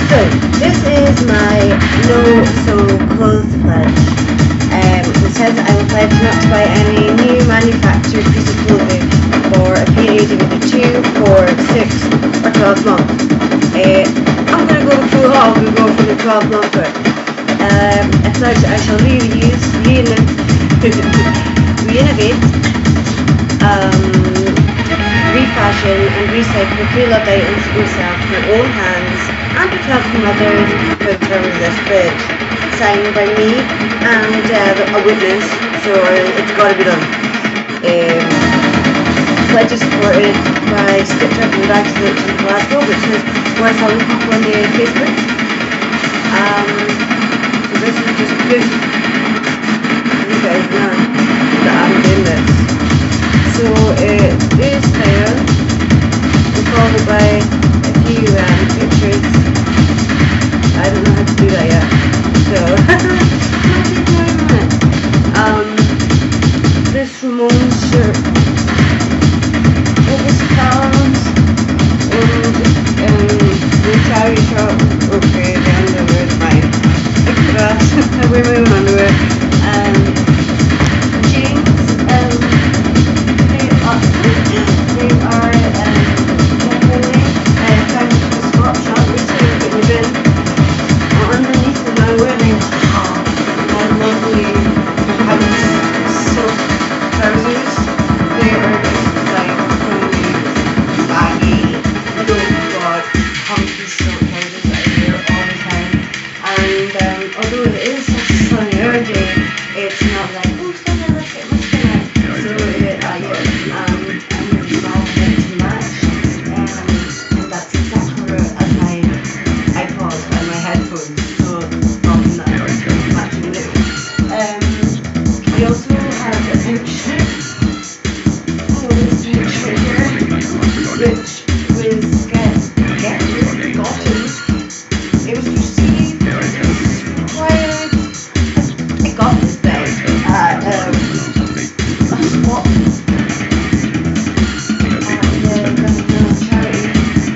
So, this is my no-sew clothes pledge. It says I will pledge not to buy any new manufactured piece of clothing for a period of either 2, 4, 6 or 12 months. I'm going to go full hog and go for the 12 month bit. I pledge I shall reuse, reinnovate, refashion and recycle pre-loved items myself with my own hands and with help from others for the terms of this bridge. Signed by me and a witness, so it's got to be done. Pledge is supported by Stitch Up and Bag Solutions in Glasgow, which is worth following people on the Facebook. So this is just good. You guys know that I'm doing this. So it is there, followed by a few pictures. I don't know how to do that yet, so this Ramones shirt, it was found in the charity shop. Okay, the underwear is mine. I wear my own underwear. Jeans, they are kind of a sport shop, recently in the bin. Underneath them I'm wearing my lovely silk trousers. They are just like totally baggy, God, comfy silk trousers that I wear all the time. And although it is such a sunny day, it's not like, oh, stand there, look at my skin. So I'm really glad to match. And that's exactly where as my iPod and my headphones. So often that matching it. We also have a picture. Oh, this picture here, which was gotten. It was received, acquired. I got this thing at a swap at the charity.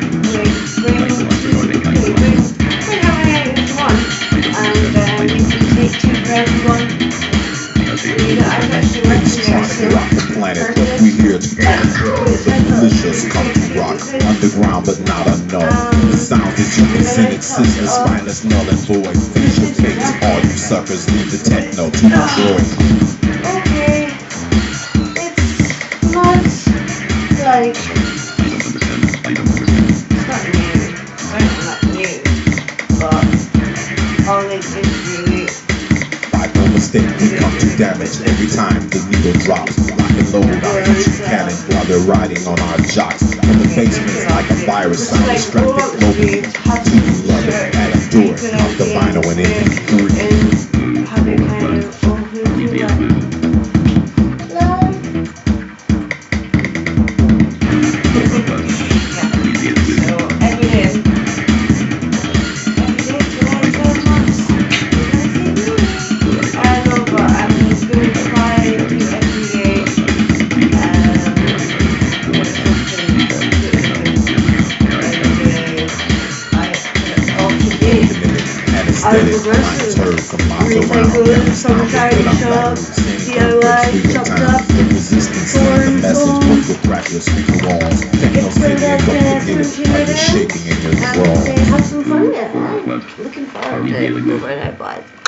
Bring how many items you want, and you can take 2 for everyone. I've actually rock the planet, but we here to control. The delicious come to rock, underground but not unknown. The sound that you can send exists, the spineless null and void. Finish your face, all you suckers leave the techno to enjoy. Okay, it's not like, it's not new, certainly not new, but all it is really. By no mistake, we come to damage every time the needle drops. Lock and load our ancient cannon while they're riding on our jocks. From the basement's like a virus, sound distracted globally. To you love it and adore it, not the vinyl and MP3. Have it kind of so every day I know, but I'm just going to try to do every day. I recycle from the charity shop, DIY, chopped up, torn, sold. It's for that and they have some fun with it. Looking forward to it. Bye.